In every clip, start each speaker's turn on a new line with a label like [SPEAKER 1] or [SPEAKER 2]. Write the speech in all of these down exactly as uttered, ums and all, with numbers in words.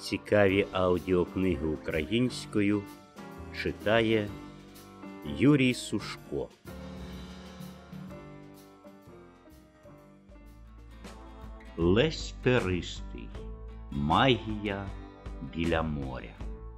[SPEAKER 1] Цікаві аудіокниги українською читає Юрій Сушко. Лесь Перистий. Магія біля моря.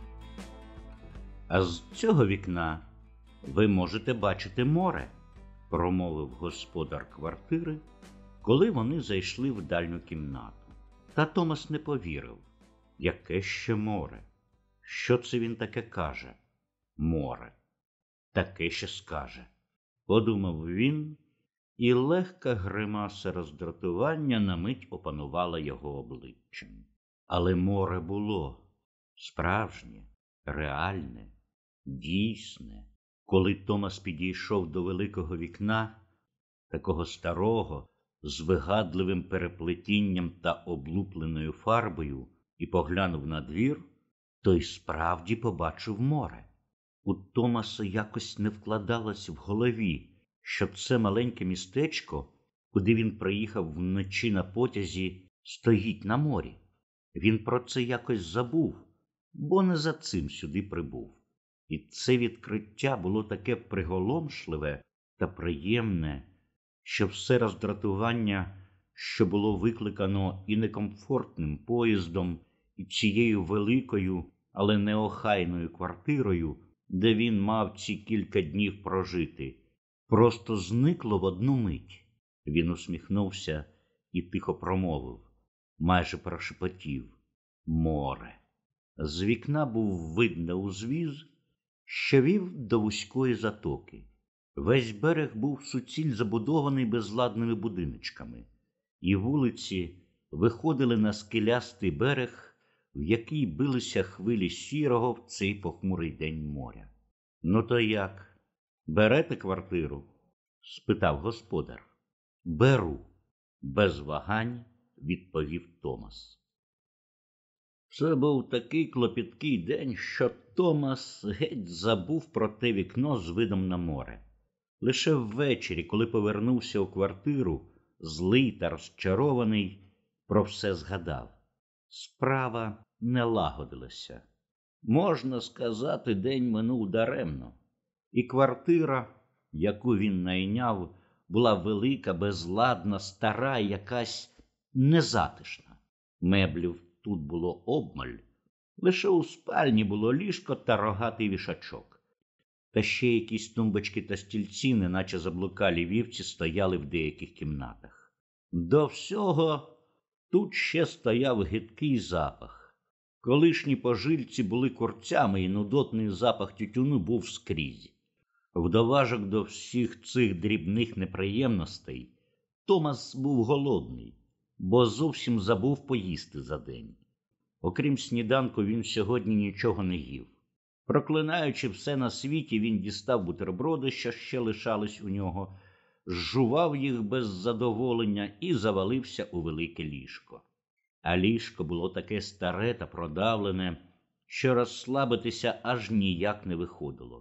[SPEAKER 1] А з цього вікна ви можете бачити море, промовив господар квартири, коли вони зайшли в дальню кімнату. Та Томас не повірив. Яке ще море? Що це він таке каже? Море. Таке ще скаже. Подумав він, і легка гримаса роздратування на мить опанувала його обличчям. Але море було справжнє, реальне, дійсне. Коли Томас підійшов до великого вікна, такого старого, з вигадливим переплетінням та облупленою фарбою, і поглянув на двір, то й справді побачив море. У Томаса якось не вкладалось в голові, що це маленьке містечко, куди він приїхав вночі на потязі, стоїть на морі. Він про це якось забув, бо не за цим сюди прибув. І це відкриття було таке приголомшливе та приємне, що все роздратування, що було викликано і некомфортним поїздом, і цією великою, але неохайною квартирою, де він мав ці кілька днів прожити, просто зникло в одну мить. Він усміхнувся і тихо промовив, майже прошепотів: море. З вікна був видно узвіз, що вів до вузької затоки. Весь берег був суціль забудований безладними будиночками, і вулиці виходили на скелястий берег, в який билися хвилі сірого в цей похмурий день моря. — Ну то як? Берете квартиру? — спитав господар. — Беру, — без вагань відповів Томас. Це був такий клопіткий день, що Томас геть забув про те вікно з видом на море. Лише ввечері, коли повернувся у квартиру, злий та розчарований, про все згадав. Справа не лагодилася. Можна сказати, день минув даремно. І квартира, яку він найняв, була велика, безладна, стара, якась незатишна. Меблів тут було обмаль. Лише у спальні було ліжко та рогатий вішачок. Та ще якісь тумбочки та стільці, неначе заблукалі вівці, стояли в деяких кімнатах. До всього тут ще стояв гидкий запах. Колишні пожильці були курцями, і нудотний запах тютюну був скрізь. Вдоважок до всіх цих дрібних неприємностей Томас був голодний, бо зовсім забув поїсти за день. Окрім сніданку, він сьогодні нічого не їв. Проклинаючи все на світі, він дістав бутерброди, що ще лишались у нього, зжував їх без задоволення і завалився у велике ліжко. А ліжко було таке старе та продавлене, що розслабитися аж ніяк не виходило.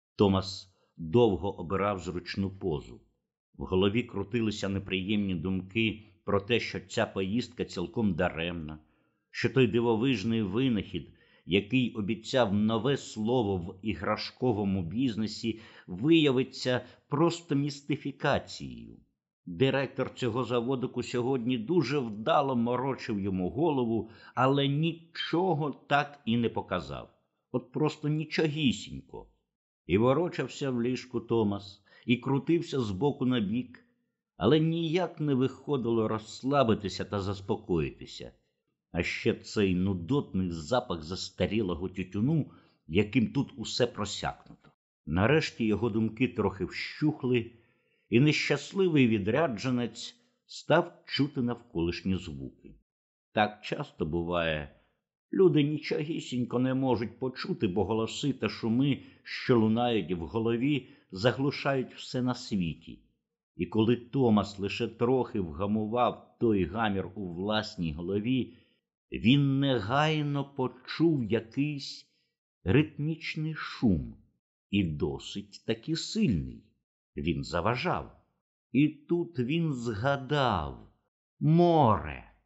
[SPEAKER 1] Томас довго обирав зручну позу. В голові крутилися неприємні думки про те, що ця поїздка цілком даремна, що той дивовижний винахід, який обіцяв нове слово в іграшковому бізнесі, виявиться просто містифікацією. Директор цього заводику сьогодні дуже вдало морочив йому голову, але нічого так і не показав. От просто нічогісінько. І ворочався в ліжку Томас, і крутився з боку на бік, але ніяк не виходило розслабитися та заспокоїтися. А ще цей нудотний запах застарілого тютюну, яким тут усе просякнуто. Нарешті його думки трохи вщухли, і нещасливий відрядженець став чути навколишні звуки. Так часто буває. Люди нічогісінько не можуть почути, бо голоси та шуми, що лунають в голові, заглушають все на світі. І коли Томас лише трохи вгамував той гамір у власній голові, він негайно почув якийсь ритмічний шум, і досить таки сильний. Він заважав. І тут він згадав: море.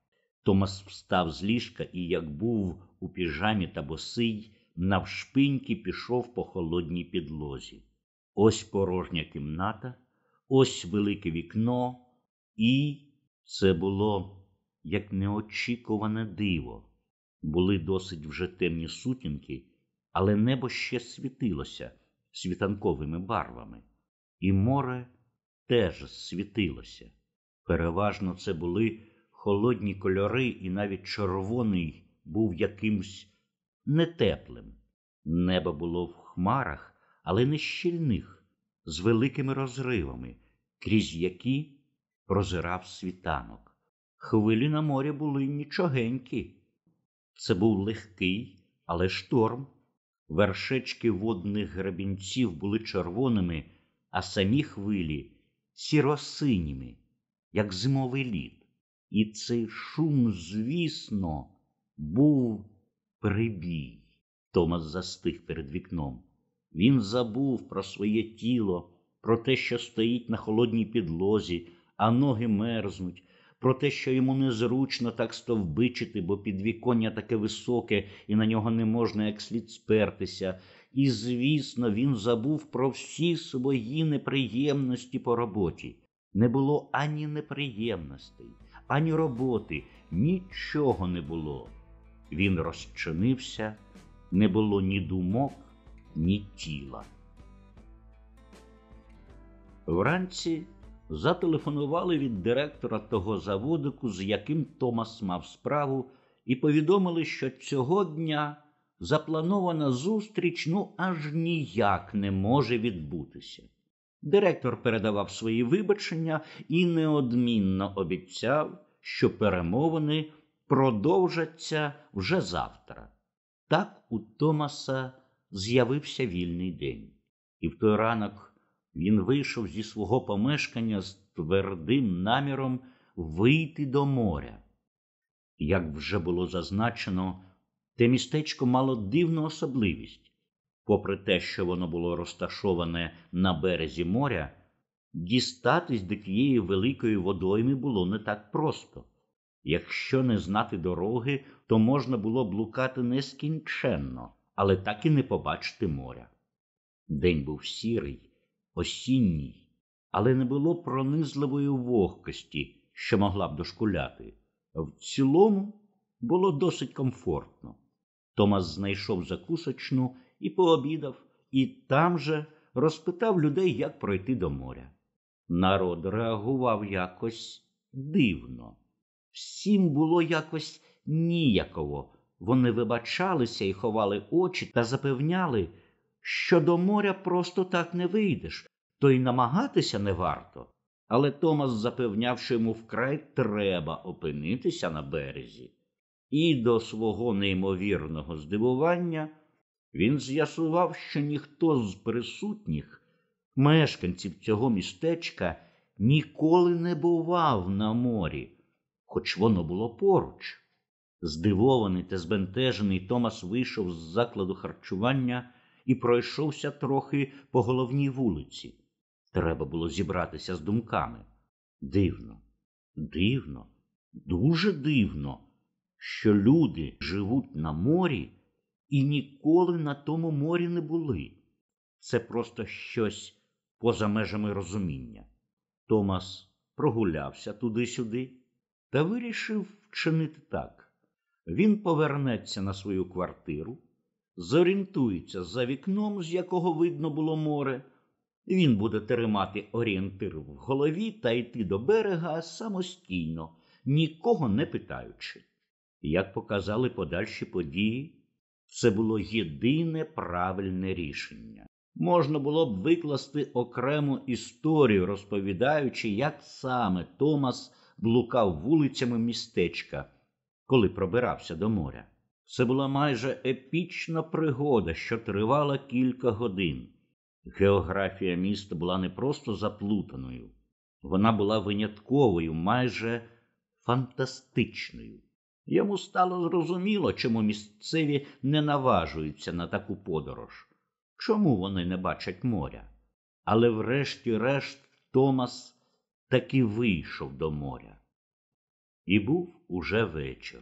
[SPEAKER 1] Томас встав з ліжка і, як був у піжамі та босий, навшпиньки пішов по холодній підлозі. Ось порожня кімната, ось велике вікно, і це було як неочікуване диво. Були досить вже темні сутінки, але небо ще світилося світанковими барвами, і море теж світилося. Переважно це були холодні кольори, і навіть червоний був якимсь нетеплим. Небо було в хмарах, але не щільних, з великими розривами, крізь які прозирав світанок. Хвилі на морі були нічогенькі. Це був легкий, але шторм. Вершечки водних гребінців були червоними, а самі хвилі сіро-синіми, як зимовий лід. І цей шум, звісно, був прибій. Томас застиг перед вікном. Він забув про своє тіло, про те, що стоїть на холодній підлозі, а ноги мерзнуть, про те, що йому незручно так стовбичити, бо підвіконня таке високе, і на нього не можна як слід спертися. І, звісно, він забув про всі свої неприємності по роботі. Не було ані неприємностей, ані роботи, нічого не було. Він розчинився, не було ні думок, ні тіла. Вранці зателефонували від директора того заводику, з яким Томас мав справу, і повідомили, що цього дня запланована зустріч ну аж ніяк не може відбутися. Директор передавав свої вибачення і неодмінно обіцяв, що перемовини продовжаться вже завтра. Так у Томаса з'явився вільний день. І в той ранок він вийшов зі свого помешкання з твердим наміром вийти до моря. Як вже було зазначено, те містечко мало дивну особливість. Попри те, що воно було розташоване на березі моря, дістатись до тієї великої водойми було не так просто. Якщо не знати дороги, то можна було блукати нескінченно, але так і не побачити моря. День був сірий, осінній, але не було пронизливої вогкості, що могла б дошкуляти. В цілому було досить комфортно. Томас знайшов закусочну і пообідав, і там же розпитав людей, як пройти до моря. Народ реагував якось дивно. Всім було якось ніяково. Вони вибачалися і ховали очі та запевняли, що до моря просто так не вийдеш, то й намагатися не варто. Але Томас запевняв, що йому вкрай треба опинитися на березі. І до свого неймовірного здивування він з'ясував, що ніхто з присутніх, мешканців цього містечка, ніколи не бував на морі, хоч воно було поруч. Здивований та збентежений, Томас вийшов з закладу харчування і пройшовся трохи по головній вулиці. Треба було зібратися з думками. Дивно, дивно, дуже дивно, що люди живуть на морі і ніколи на тому морі не були. Це просто щось поза межами розуміння. Томас прогулявся туди-сюди та вирішив вчинити так. Він повернеться на свою квартиру, зорієнтується за вікном, з якого видно було море. Він буде тримати орієнтир в голові та йти до берега самостійно, нікого не питаючи. Як показали подальші події, це було єдине правильне рішення. Можна було б викласти окрему історію, розповідаючи, як саме Томас блукав вулицями містечка, коли пробирався до моря. Це була майже епічна пригода, що тривала кілька годин. Географія міста була не просто заплутаною, вона була винятковою, майже фантастичною. Йому стало зрозуміло, чому місцеві не наважуються на таку подорож, чому вони не бачать моря. Але врешті-решт Томас таки вийшов до моря. І був уже вечір.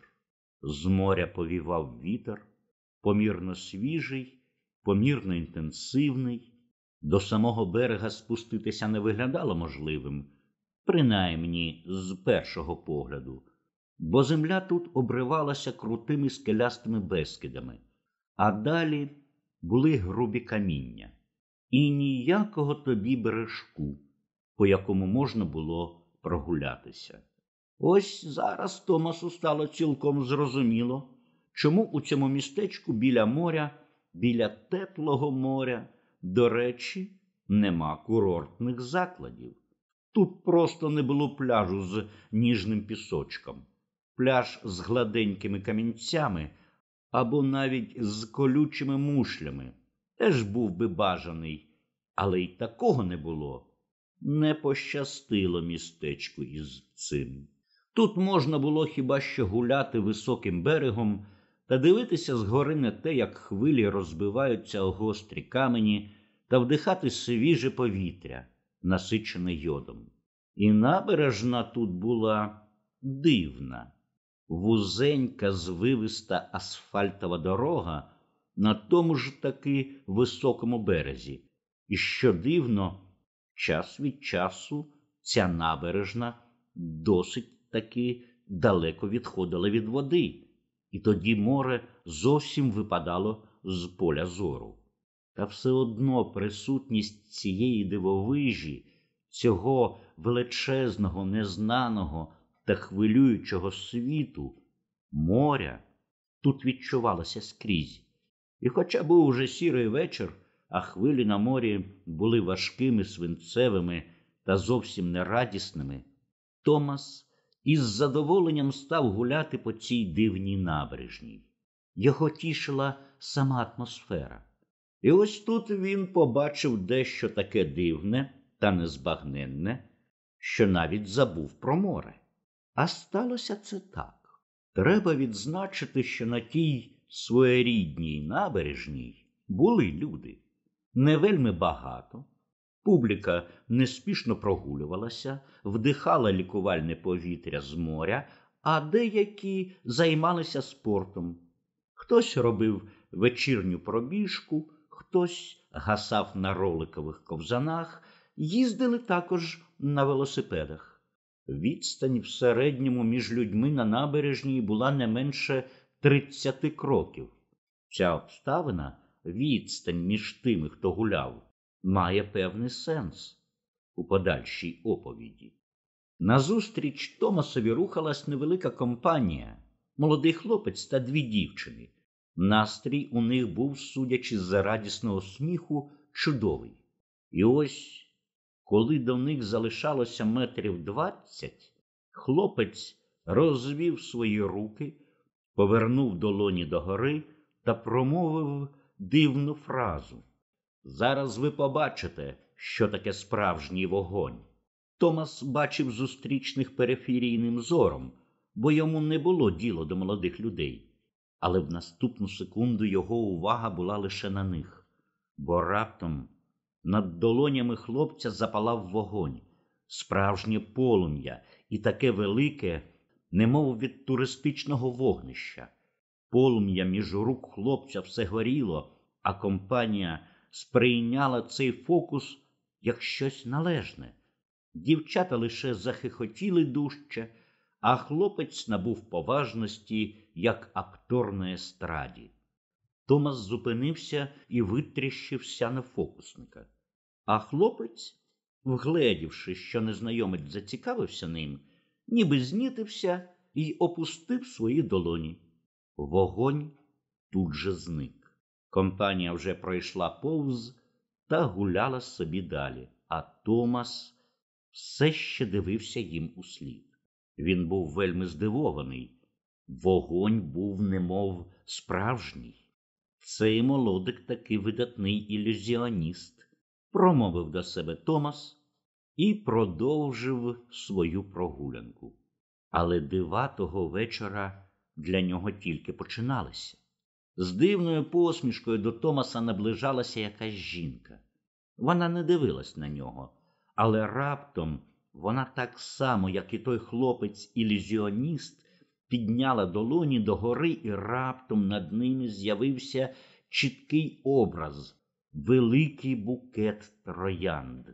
[SPEAKER 1] З моря повівав вітер, помірно свіжий, помірно інтенсивний. До самого берега спуститися не виглядало можливим, принаймні з першого погляду, бо земля тут обривалася крутими скелястими безкидами, а далі були грубі каміння. І ніякого тобі бережку, по якому можна було прогулятися. Ось зараз Томасу стало цілком зрозуміло, чому у цьому містечку біля моря, біля теплого моря, до речі, нема курортних закладів. Тут просто не було пляжу з ніжним пісочком, пляж з гладенькими камінцями або навіть з колючими мушлями теж був би бажаний, але й такого не було. Не пощастило містечку із цим. Тут можна було хіба що гуляти високим берегом та дивитися згори на те, як хвилі розбиваються о гострі камені, та вдихати свіже повітря, насичене йодом. І набережна тут була дивна. Вузенька звивиста асфальтова дорога на тому ж таки високому березі. І що дивно, час від часу ця набережна досить таки далеко відходила від води, і тоді море зовсім випадало з поля зору. Та все одно присутність цієї дивовижі, цього величезного, незнаного та хвилюючого світу, моря, тут відчувалося скрізь. І хоча був уже сірий вечір, а хвилі на морі були важкими, свинцевими та зовсім нерадісними, Томас із задоволенням став гуляти по цій дивній набережній. Його тішила сама атмосфера. І ось тут він побачив дещо таке дивне та незбагненне, що навіть забув про море. А сталося це так. Треба відзначити, що на тій своєрідній набережній були люди. Не вельми багато. Публіка неспішно прогулювалася, вдихала лікувальне повітря з моря, а деякі займалися спортом. Хтось робив вечірню пробіжку, хтось гасав на роликових ковзанах, їздили також на велосипедах. Відстань в середньому між людьми на набережній була не менше тридцяти кроків. Ця обставина, відстань між тими, хто гуляв, має певний сенс у подальшій оповіді. Назустріч Томасові рухалась невелика компанія, молодий хлопець та дві дівчини. Настрій у них був, судячи з радісного сміху, чудовий. І ось, коли до них залишалося метрів двадцять, хлопець розвів свої руки, повернув долоні догори та промовив дивну фразу. «Зараз ви побачите, що таке справжній вогонь». Томас бачив зустрічних периферійним зором, бо йому не було діла до молодих людей. Але в наступну секунду його увага була лише на них, бо раптом над долонями хлопця запалав вогонь, справжнє полум'я і таке велике, немов від туристичного вогнища. Полум'я між рук хлопця все горіло, а компанія сприйняла цей фокус як щось належне. Дівчата лише захихотіли дужче, а хлопець набув поважності, як актор на естраді. Томас зупинився і витріщився на фокусника. А хлопець, вгледівши, що незнайомець зацікавився ним, ніби знітився і опустив свої долоні. Вогонь тут же зник. Компанія вже пройшла повз та гуляла собі далі, а Томас все ще дивився їм услід. Він був вельми здивований. Вогонь був немов справжній. Цей молодик таки видатний ілюзіоніст, промовив до себе Томас і продовжив свою прогулянку. Але дива того вечора для нього тільки починалися. З дивною посмішкою до Томаса наближалася якась жінка. Вона не дивилась на нього, але раптом Вона так само, як і той хлопець-ілюзіоніст, підняла долоні догори, і раптом над ними з'явився чіткий образ — великий букет троянд.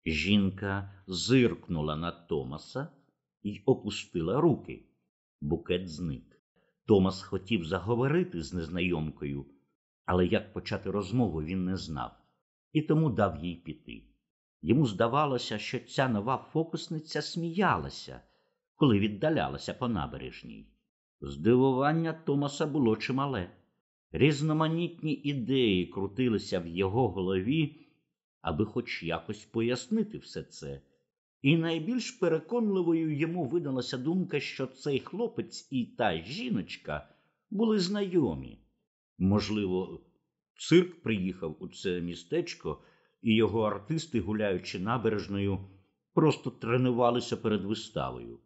[SPEAKER 1] Жінка зиркнула на Томаса і опустила руки. Букет зник. Томас хотів заговорити з незнайомкою, але як почати розмову він не знав, і тому дав їй піти. Йому здавалося, що ця нова фокусниця сміялася, коли віддалялася по набережній. Здивування Томаса було чимале. Різноманітні ідеї крутилися в його голові, аби хоч якось пояснити все це. І найбільш переконливою йому видалася думка, що цей хлопець і та жіночка були знайомі. Можливо, цирк приїхав у це містечко, і його артисти, гуляючи набережною, просто тренувалися перед виставою.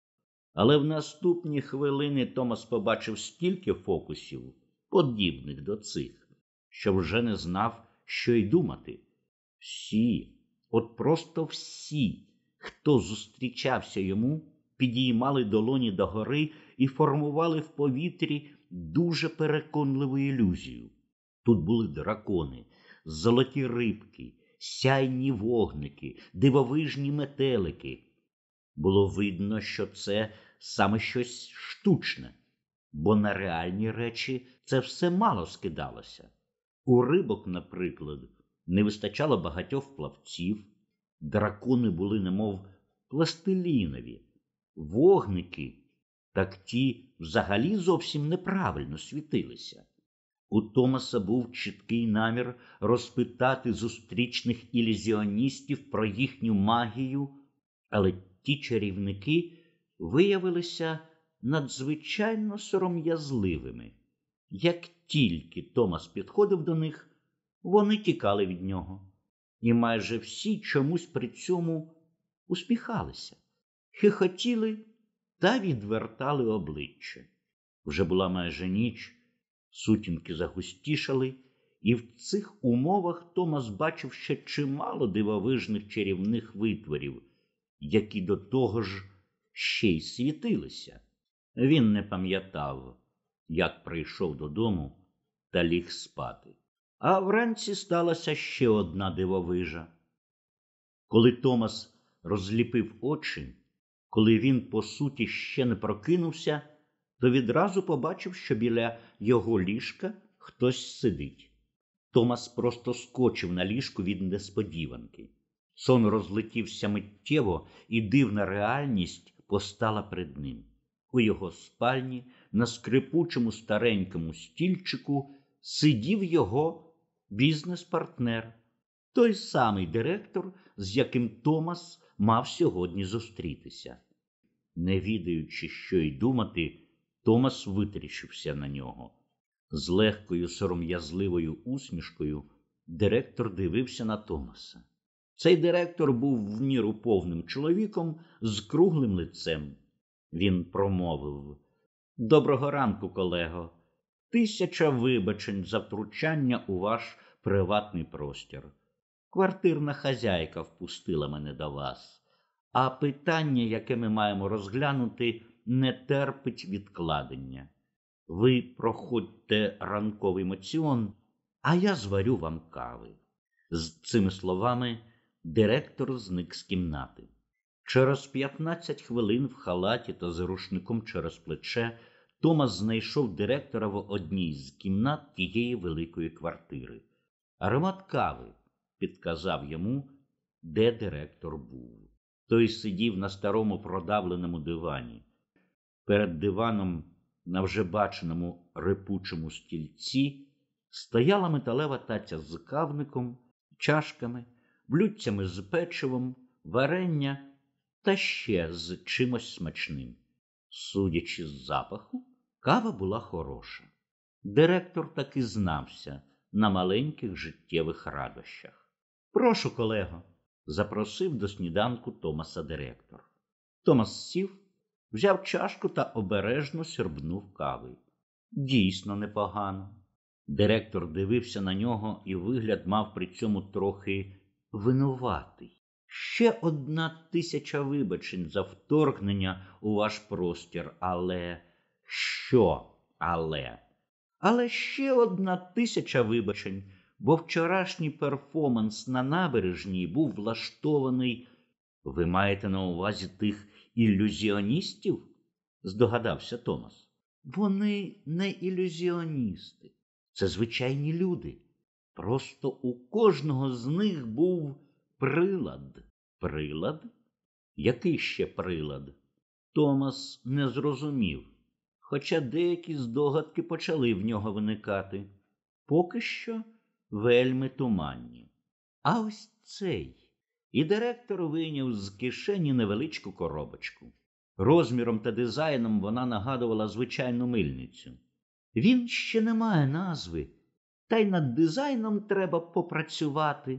[SPEAKER 1] Але в наступні хвилини Томас побачив стільки фокусів, подібних до цих, що вже не знав, що й думати. Всі, от просто всі, хто зустрічався йому, підіймали долоні догори і формували в повітрі дуже переконливу ілюзію. Тут були дракони, золоті рибки, сяйні вогники, дивовижні метелики. Було видно, що це саме щось штучне, бо на реальні речі це все мало скидалося. У рибок, наприклад, не вистачало багатьох плавців, дракони були немов пластилінові, вогники, так ті взагалі зовсім неправильно світилися. У Томаса був чіткий намір розпитати зустрічних ілюзіоністів про їхню магію, але ті чарівники виявилися надзвичайно сором'язливими. Як тільки Томас підходив до них, вони тікали від нього. І майже всі чомусь при цьому усміхалися, хихотіли та відвертали обличчя. Вже була майже ніч, сутінки загустішали, і в цих умовах Томас бачив ще чимало дивовижних чарівних витворів, які до того ж ще й світилися. Він не пам'ятав, як прийшов додому та ліг спати. А вранці сталася ще одна дивовижа. Коли Томас розліпив очі, коли він, по суті, ще не прокинувся, то відразу побачив, що біля його ліжка хтось сидить. Томас просто скочив на ліжку від несподіванки. Сон розлетівся миттєво, і дивна реальність постала перед ним. У його спальні на скрипучому старенькому стільчику сидів його бізнес-партнер, той самий директор, з яким Томас мав сьогодні зустрітися. Не відаючи, що й думати, Томас витріщився на нього. З легкою сором'язливою усмішкою директор дивився на Томаса. Цей директор був в міру повним чоловіком з круглим лицем. Він промовив: «Доброго ранку, колего. Тисяча вибачень за втручання у ваш приватний простір. Квартирна хазяйка впустила мене до вас, а питання, яке ми маємо розглянути, не терпить відкладення. Ви проходьте ранковий моціон, а я зварю вам кави». З цими словами директор зник з кімнати. Через п'ятнадцять хвилин в халаті та з рушником через плече Томас знайшов директора в одній з кімнат тієї великої квартири. Аромат кави підказав йому, де директор був. Той сидів на старому продавленому дивані. Перед диваном на вже баченому рипучому стільці стояла металева таця з кавником, чашками, блюдцями з печивом, варення та ще з чимось смачним. Судячи з запаху, кава була хороша. Директор таки знався на маленьких життєвих радощах. «Прошу, колего», – запросив до сніданку Томаса директор. Томас сів, взяв чашку та обережно сьорбнув кави. Дійсно непогано. Директор дивився на нього, і вигляд мав при цьому трохи винуватий. Ще одна тисяча вибачень за вторгнення у ваш простір, але що але? Але ще одна тисяча вибачень, бо вчорашній перформанс на набережній був влаштований. Ви маєте на увазі тих ілюзіоністів? Здогадався Томас. Вони не ілюзіоністи. Це звичайні люди. Просто у кожного з них був прилад. Прилад? Який ще прилад? Томас не зрозумів, хоча деякі здогадки почали в нього виникати. Поки що вельми туманні. А ось цей. І директор вийняв з кишені невеличку коробочку. Розміром та дизайном вона нагадувала звичайну мильницю. Він ще не має назви, та й над дизайном треба попрацювати.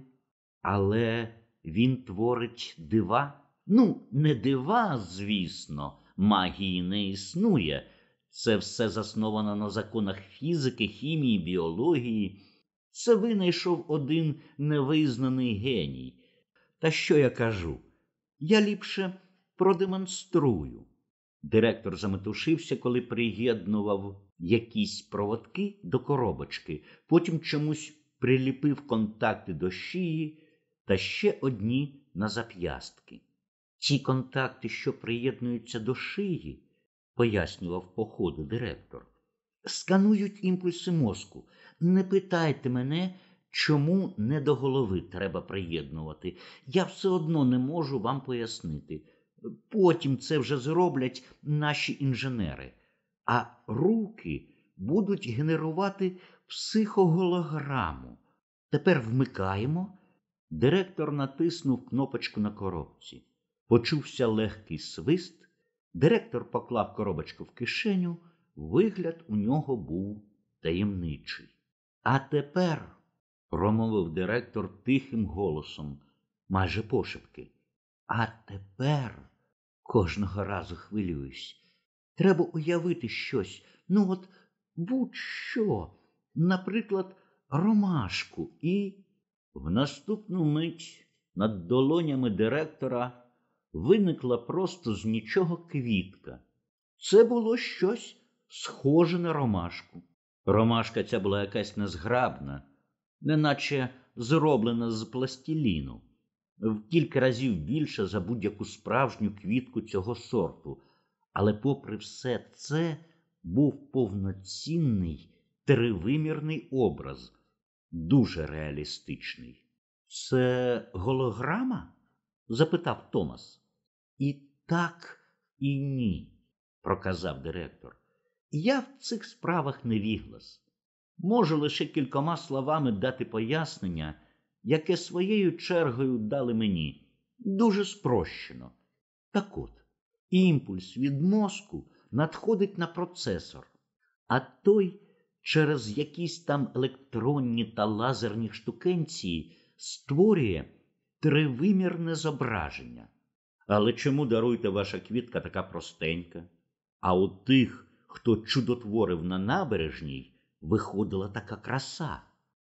[SPEAKER 1] Але він творить дива. Ну, не дива, звісно, магії не існує. Це все засновано на законах фізики, хімії, біології. Це винайшов один невизнаний геній. Та що я кажу? Я ліпше продемонструю. Директор заметушився, коли приєднував якісь проводки до коробочки, потім чомусь приліпив контакти до шиї та ще одні на зап'ястки. Ці контакти, що приєднуються до шиї, пояснював по ходу директор, сканують імпульси мозку. Не питайте мене, чому не до голови треба приєднувати. Я все одно не можу вам пояснити. Потім це вже зроблять наші інженери. А руки будуть генерувати психоголограму. Тепер вмикаємо. Директор натиснув кнопочку на коробці. Почувся легкий свист. Директор поклав коробочку в кишеню. Вигляд у нього був таємничий. А тепер, промовив директор тихим голосом, майже пошепки, а тепер, кожного разу хвилююсь, треба уявити щось, ну от будь-що, наприклад, ромашку і... В наступну мить над долонями директора виникла просто з нічого квітка. Це було щось схоже на ромашку. Ромашка ця була якась незграбна, неначе зроблена з пластиліну, в кілька разів більше за будь-яку справжню квітку цього сорту. Але попри все це був повноцінний тривимірний образ, дуже реалістичний. «Це голограма?» – запитав Томас. «І так, і ні», – проказав директор. «Я в цих справах невіглас. Можу лише кількома словами дати пояснення, яке своєю чергою дали мені. Дуже спрощено. Так от, імпульс від мозку надходить на процесор, а той через якісь там електронні та лазерні штукенції створює тривимірне зображення. Але чому, даруйте, ваша квітка така простенька? А у тих, хто чудотворив на набережній, виходила така краса?»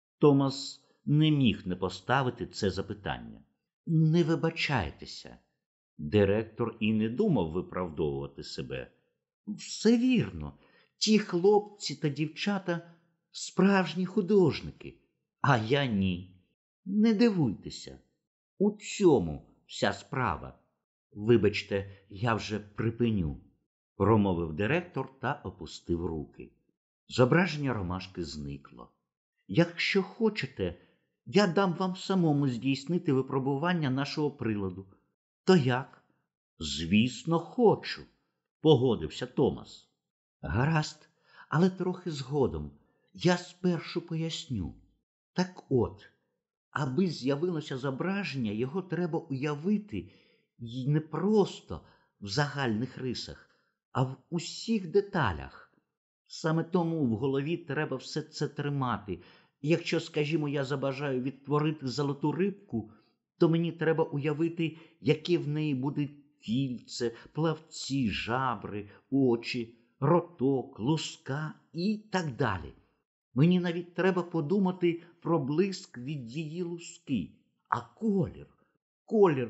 [SPEAKER 1] Томас не міг не поставити це запитання. «Не вибачайтеся». Директор і не думав виправдовувати себе. «Все вірно. Ті хлопці та дівчата – справжні художники, а я ні. Не дивуйтеся. У цьому вся справа. Вибачте, я вже припиню», – промовив директор та опустив руки. Зображення ромашки зникло. «Якщо хочете, я дам вам самому здійснити випробування нашого приладу. То як?» «Звісно, хочу», – погодився Томас. «Гаразд, але трохи згодом. Я спершу поясню. Так от, аби з'явилося зображення, його треба уявити й не просто в загальних рисах, а в усіх деталях. Саме тому в голові треба все це тримати. Якщо, скажімо, я забажаю відтворити золоту рибку, то мені треба уявити, яке в неї буде кільце, плавці, жабри, очі, роток, луска і так далі. Мені навіть треба подумати про блиск від її луски. А колір, колір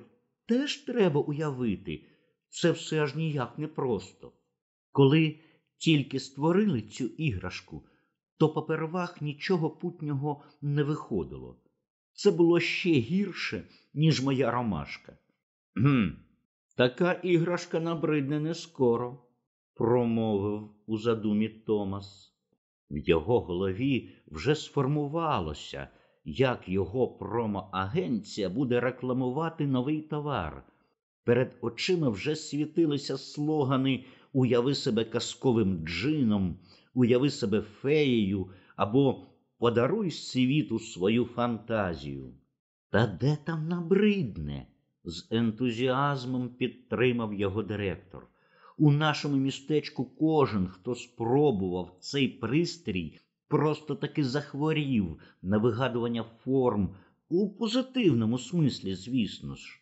[SPEAKER 1] теж треба уявити. Це все аж ніяк не просто. Коли тільки створили цю іграшку, то попервах нічого путнього не виходило. Це було ще гірше, ніж моя ромашка. «Гм, така іграшка набридне не скоро», – промовив у задумі Томас. В його голові вже сформувалося, як його промо-агенція буде рекламувати новий товар. Перед очима вже світилися слогани «Уяви себе казковим джином», «Уяви себе феєю» або «Подаруй світу свою фантазію». «Та де там набридне?» – з ентузіазмом підтримав його директор. «У нашому містечку кожен, хто спробував цей пристрій, просто таки захворів на вигадування форм, у позитивному смислі, звісно ж.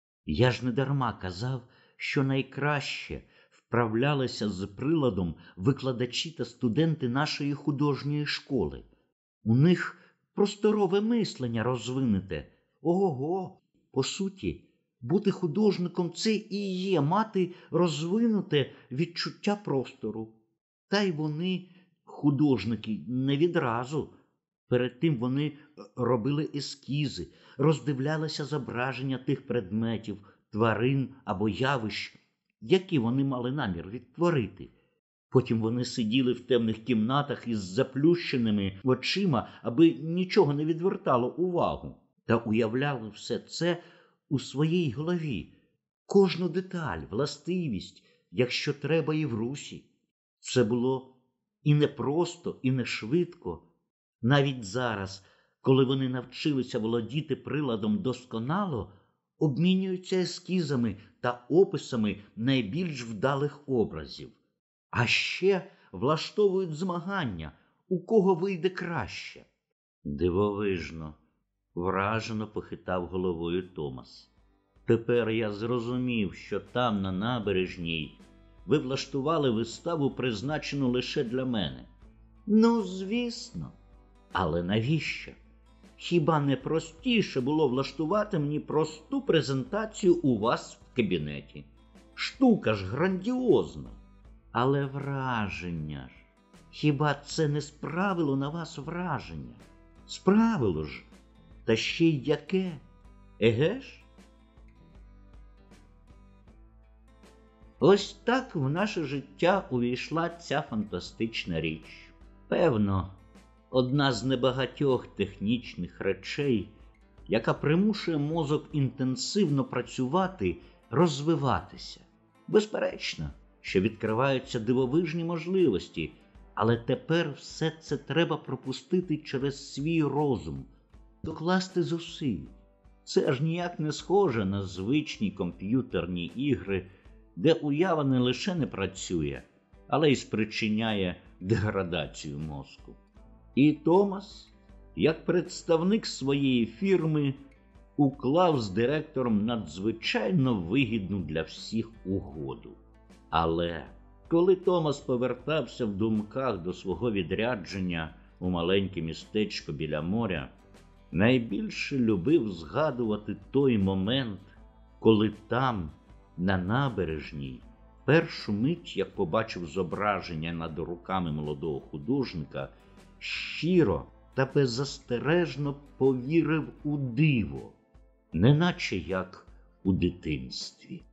[SPEAKER 1] Я ж не дарма казав, що найкраще вправлялися з приладом викладачі та студенти нашої художньої школи. У них просторове мислення розвинуте. Ого, по суті, бути художником – це і є мати розвинуте відчуття простору. Та й вони, художники, не відразу. Перед тим вони робили ескізи, роздивлялися зображення тих предметів, тварин або явищ, які вони мали намір відтворити. Потім вони сиділи в темних кімнатах із заплющеними очима, аби нічого не відвертало увагу, та уявляли все це у своїй голові, кожну деталь, властивість, якщо треба і в русі. Це було і непросто, і не швидко. Навіть зараз, коли вони навчилися володіти приладом досконало, обмінюються ескізами та описами найбільш вдалих образів. А ще влаштовують змагання, у кого вийде краще. Дивовижно, вражено похитав головою Томас. Тепер я зрозумів, що там, на набережній, ви влаштували виставу, призначену лише для мене. Ну, звісно. Але навіщо? Хіба не простіше було влаштувати мені просту презентацію у вас в кабінеті? Штука ж грандіозна. Але враження ж, хіба це не справило на вас враження? Справило ж, та ще й яке? Еге ж? Ось так в наше життя увійшла ця фантастична річ. Певно, одна з небагатьох технічних речей, яка примушує мозок інтенсивно працювати, розвиватися. Безперечно, що відкриваються дивовижні можливості, але тепер все це треба пропустити через свій розум, докласти зусиль. Це ж ніяк не схоже на звичні комп'ютерні ігри, де уява не лише не працює, але й спричиняє деградацію мозку. І Томас, як представник своєї фірми, уклав з директором надзвичайно вигідну для всіх угоду. Але коли Томас повертався в думках до свого відрядження у маленьке містечко біля моря, найбільше любив згадувати той момент, коли там, на набережній, першу мить, як побачив зображення над руками молодого художника, щиро та беззастережно повірив у диво, неначе як у дитинстві.